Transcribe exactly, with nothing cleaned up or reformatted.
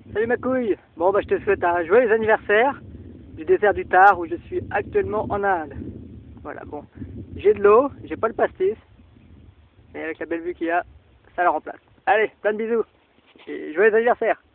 Salut ma couille. Bon bah je te souhaite un joyeux anniversaire du désert du Thar où je suis actuellement en Inde. Voilà, bon, j'ai de l'eau, j'ai pas le pastis, mais avec la belle vue qu'il y a, ça la remplace. Allez, plein de bisous et joyeux anniversaire.